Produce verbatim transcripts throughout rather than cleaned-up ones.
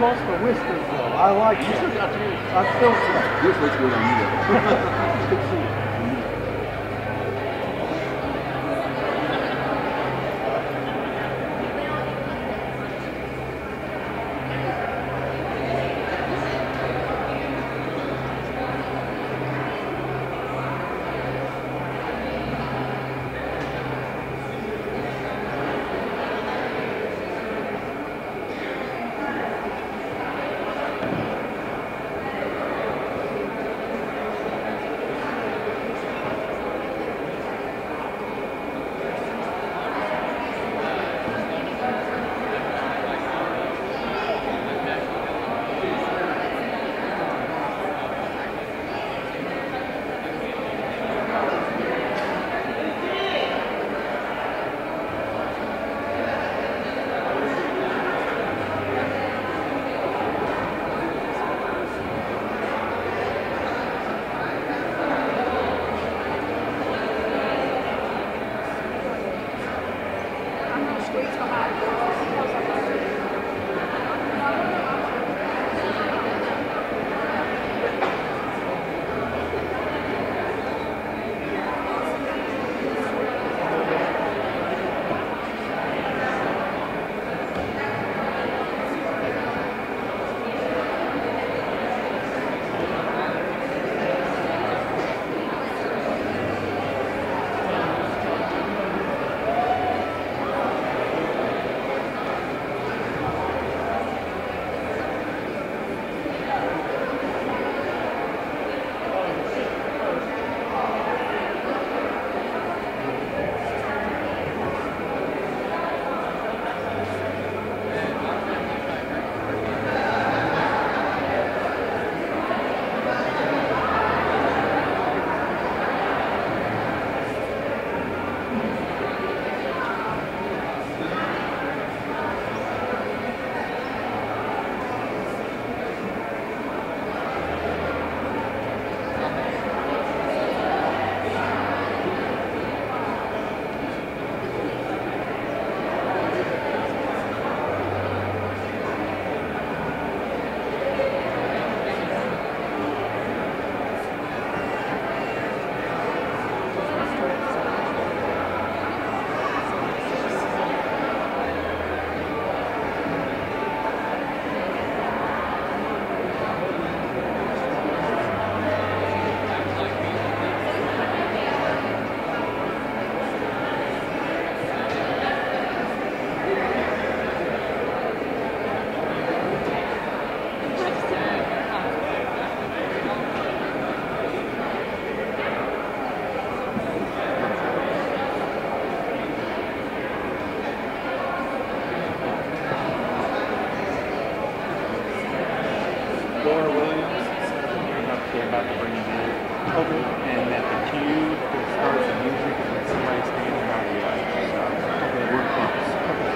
supposed to whiskers though. I like it. I still say. This looks good on you though. Good to see you. Laura Williams, they're about to bring you in. Okay. And at the cue, they'll start the music and somebody standing on the other side. Okay. We're close.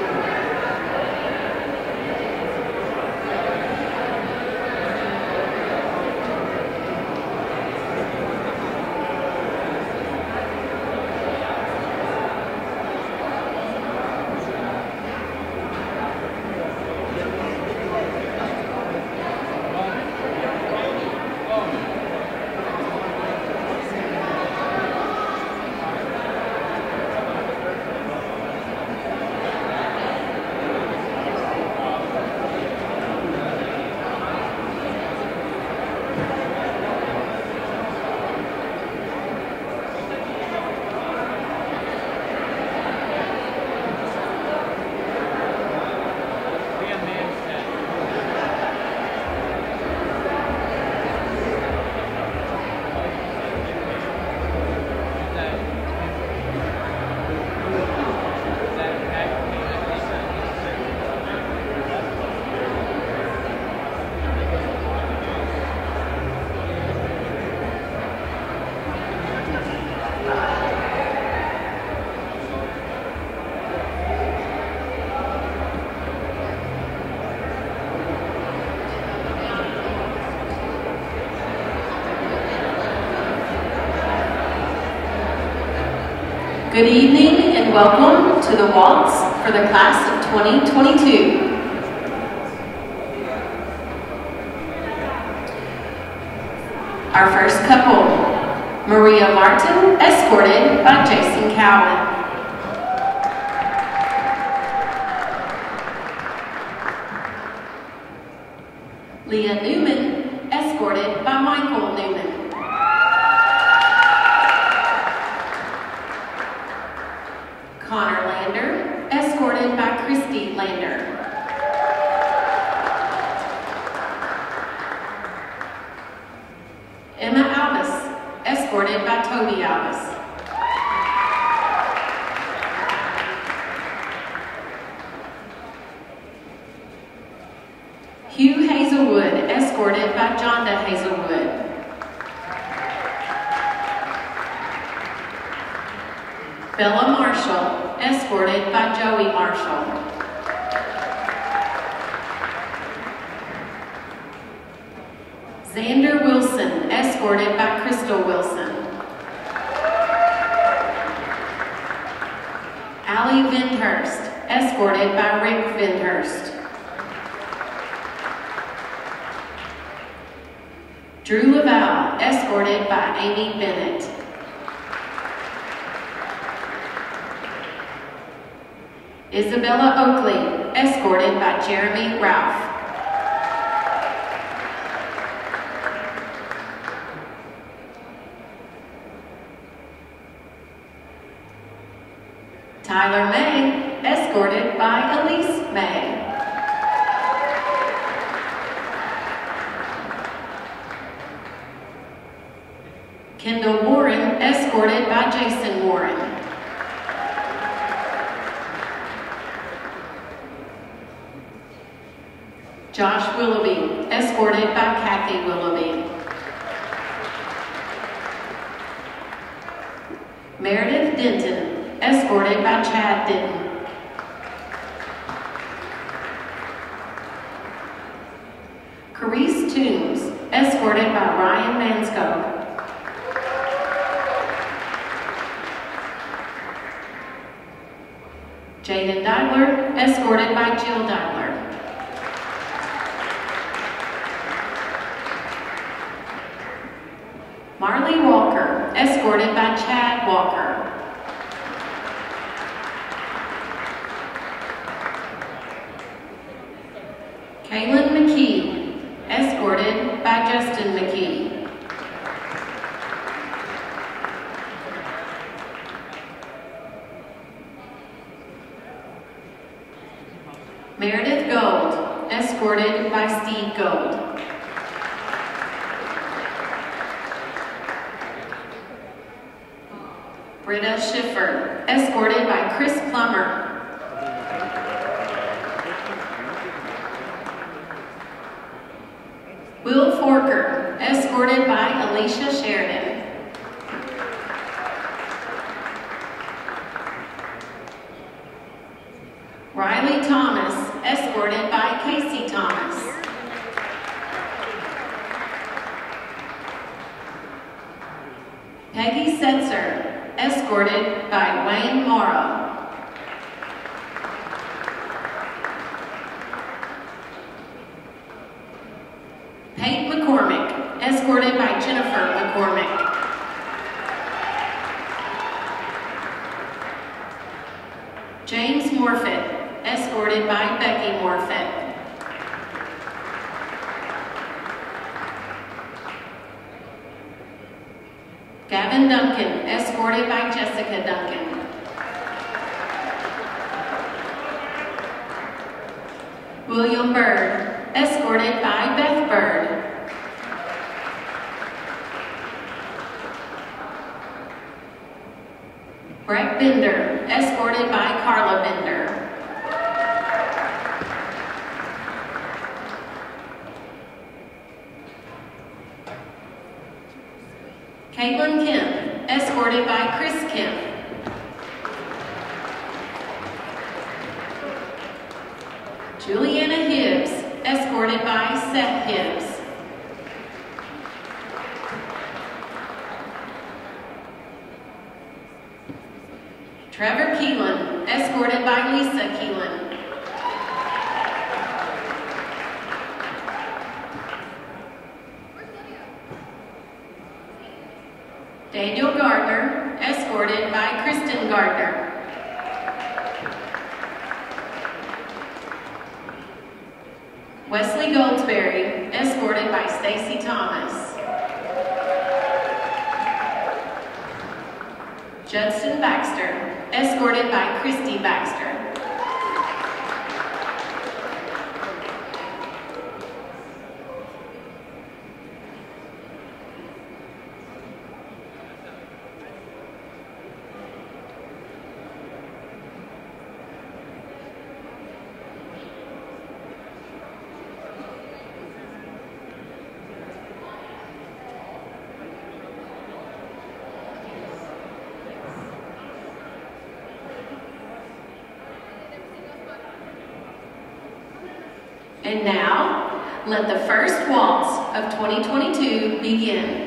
Good evening and welcome to the waltz for the class of twenty twenty-two. Our first couple, Maria Martin, escorted by Jason Cowan. Leah Newman, escorted by Michael Newman. Connor Lander, escorted by Christy Lander. Emma Albus, escorted by Toby Albus. Hugh Hazelwood, escorted by Jonda Hazelwood. Bella Marshall, escorted by Joey Marshall. Xander Wilson, escorted by Crystal Wilson. Allie Vindhurst, escorted by Rick Vindhurst. Drew Laval, escorted by Amy Bennett. Isabella Oakley, escorted by Jeremy Ralph. Tyler May, escorted by Elise May. Kendall Warren, escorted by Jason Warren. Josh Willoughby, escorted by Kathy Willoughby. Meredith Denton, escorted by Chad Denton. Carice Toombs, escorted by Ryan Mansco. Jaden Deiler, escorted by Jill Deiler. Marley Walker, escorted by Chad Walker. Kaylin McKee, escorted by Justin McKee. Meredith Gold, escorted by Steve Gold. Britta Schiffer, escorted by Chris Plummer. Will Forker, escorted by Alicia Sheridan. Riley Thomas, escorted by Casey Thomas. Peggy Setzer, escorted by Wayne Morrow. Pate McCormick, escorted by Jennifer McCormick. James Morfitt, escorted by Becky Morfitt. Gavin Duncan, escorted by Jessica Duncan. William Bird, escorted by Beth Bird. Brett Bender, escorted by Carla Bender. Caitlin Kemp, escorted by Chris Kemp. Juliana Hibbs, escorted by Seth Hibbs. Trevor Keelan, escorted by Lisa Keelan. Daniel Gardner, escorted by Kristen Gardner. Wesley Goldsberry, escorted by Stacy Thomas. Judson Baxter, escorted by Christy Baxter. And now, let the first waltz of twenty twenty-two begin.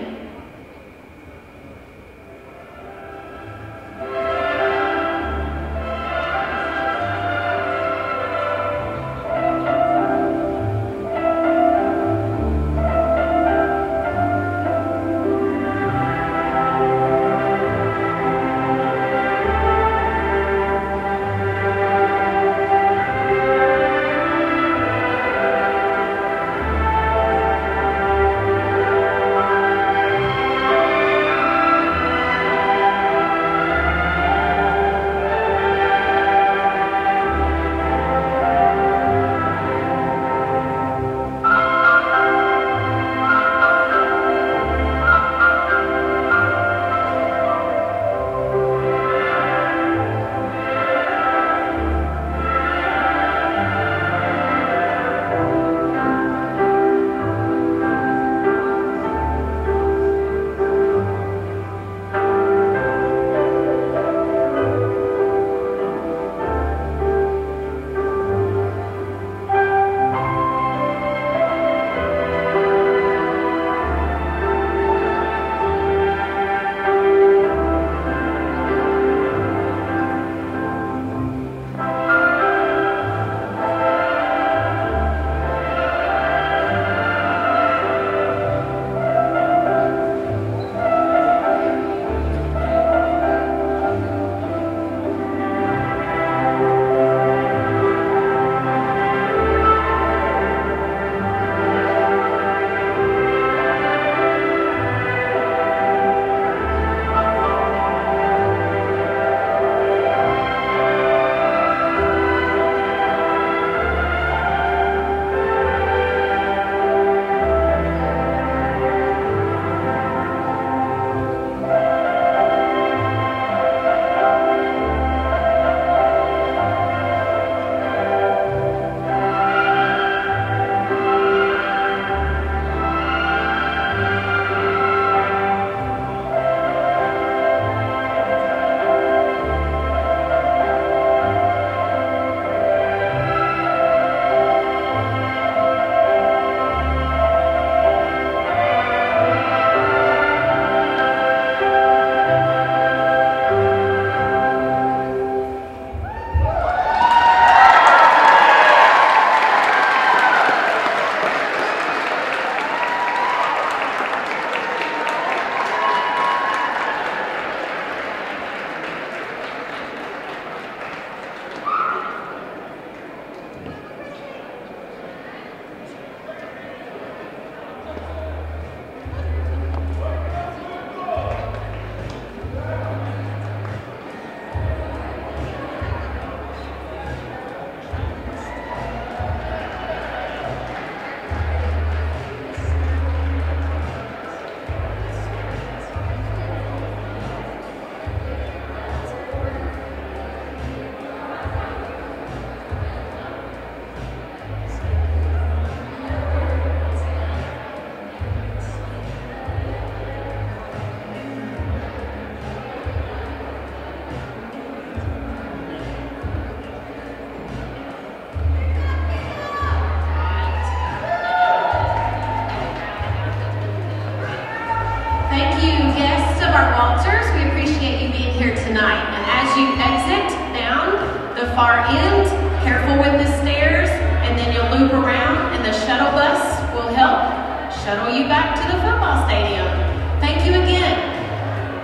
far end, careful with the stairs, and then you'll loop around and the shuttle bus will help shuttle you back to the football stadium. Thank you again.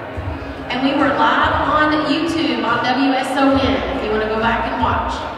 And we were live on YouTube on W S O N if you want to go back and watch.